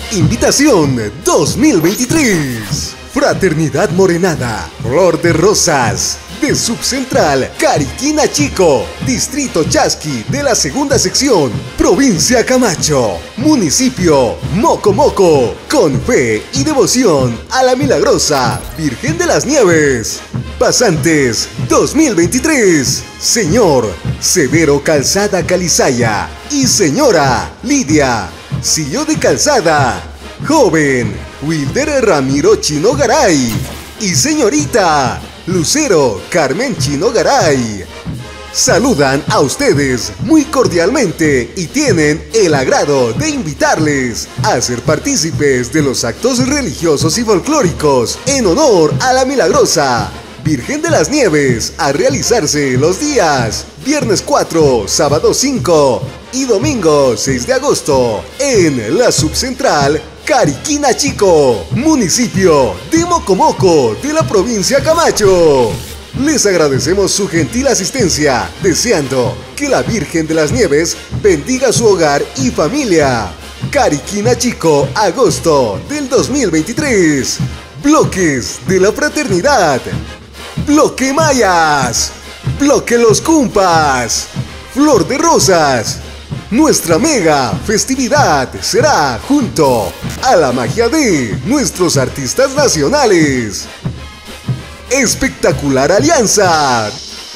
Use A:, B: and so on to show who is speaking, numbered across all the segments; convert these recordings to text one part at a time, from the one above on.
A: Invitación 2023. Fraternidad Morenada, Flor de Rosas, de Subcentral, Cariquina Chico, Distrito Chasqui de la segunda sección, Provincia Camacho, Municipio Mocomoco, con fe y devoción a la milagrosa Virgen de las Nieves. Pasantes 2023, Señor Severo Calzada Calizaya y Señora Lidia Sillo de Calzada. Joven Wilder Ramiro Chino Garay y señorita Lucero Carmen Chino Garay. Saludan a ustedes muy cordialmente y tienen el agrado de invitarles a ser partícipes de los actos religiosos y folclóricos en honor a la milagrosa Virgen de las Nieves, a realizarse los días viernes 4, sábado 5 y domingo 6 de agosto en la Subcentral Cariquina Chico, municipio de Mocomoco de la provincia Camacho. Les agradecemos su gentil asistencia, deseando que la Virgen de las Nieves bendiga su hogar y familia. Cariquina Chico, agosto del 2023. Bloques de la Fraternidad. Bloque Mayas. Bloque Los Cumpas. Flor de Rosas. Nuestra mega festividad será junto a la magia de nuestros artistas nacionales. Espectacular alianza.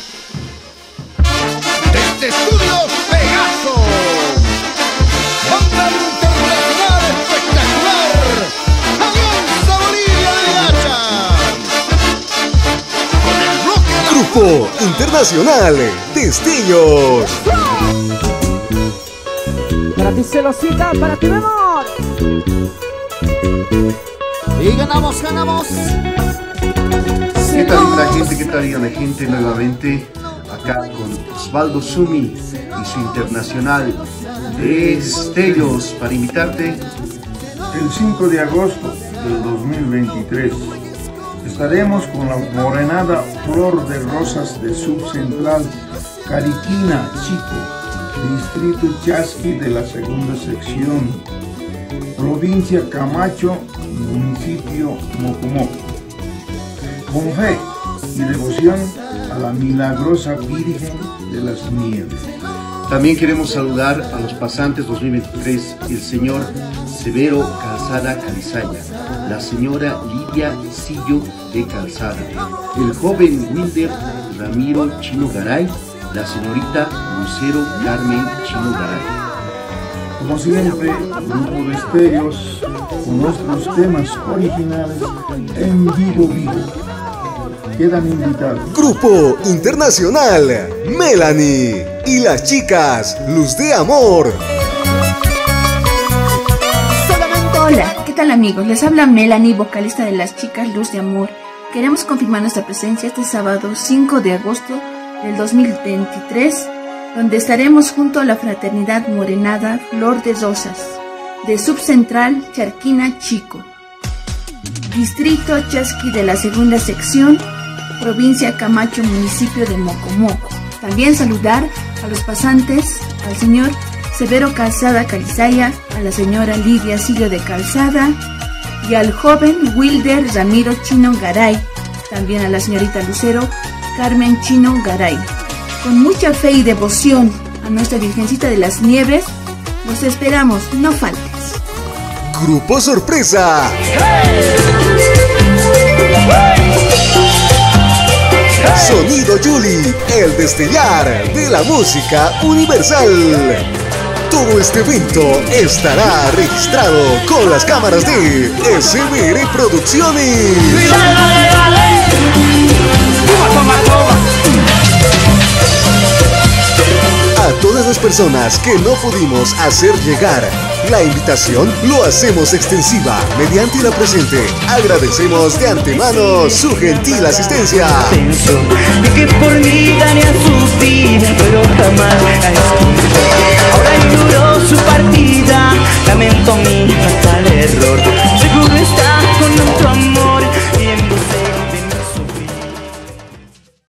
B: Desde Estudios Pegaso, banda internacional espectacular, Alianza Bolivia de Gacha. Con el bloque
A: Grupo Internacional Destellos.
C: Para ti celosita, para ti mi amor.
B: Y ganamos.
D: ¿Qué tal la gente? ¿Qué tal la gente? Nuevamente acá con Osvaldo Sumi y su internacional Destellos para invitarte
E: el 5 de agosto del 2023. Estaremos con la Morenada Flor de Rosas de Subcentral Cariquina Chico, Distrito Chasqui de la segunda sección, Provincia Camacho, Municipio Mocomoco. Con fe y devoción a la milagrosa Virgen de las Nieves.
D: También queremos saludar a los pasantes 2023, el señor Severo Calzada Calizaya, la señora Lidia Sillo de Calzada, el joven Wilder Ramiro Chino Garay, la señorita Lucero Carmen Chino Garay.
E: Como siempre, Grupo Destellos con nuestros temas originales en vivo. Quedan invitados.
A: Grupo Internacional Melanie y las chicas Luz de Amor.
F: Hola, ¿qué tal amigos? Les habla Melanie, vocalista de las chicas Luz de Amor. Queremos confirmar nuestra presencia este sábado 5 de agosto del 2023, donde estaremos junto a la Fraternidad Morenada Flor de Rosas, de Subcentral Cariquina Chico, Distrito Chasqui de la segunda sección, Provincia Camacho, Municipio de Mocomoco. También saludar a los pasantes, al señor Severo Calzada Calizaya, a la señora Lidia Sillo de Calzada y al joven Wilder Ramiro Chino Garay, también a la señorita Lucero Carmen Chino Garay. Con mucha fe y devoción a nuestra Virgencita de las Nieves, los esperamos, no faltes.
A: Grupo Sorpresa. Sonido Yuli, el destellar de la música universal. Todo este evento estará registrado con las cámaras de SBR Producciones. A todas las personas que no pudimos hacer llegar la invitación, lo hacemos extensiva mediante la presente. Agradecemos de antemano su gentil asistencia.
G: De que por mí gané a su vida, pero jamás la escuché. Ahora lloró su partida, lamento mi